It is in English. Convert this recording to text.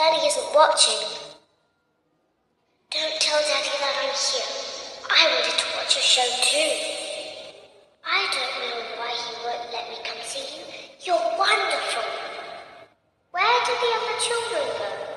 Daddy isn't watching. Don't tell Daddy that I'm here. I wanted to watch your show too. I don't know why he won't let me come see you. You're wonderful. Where did the other children go?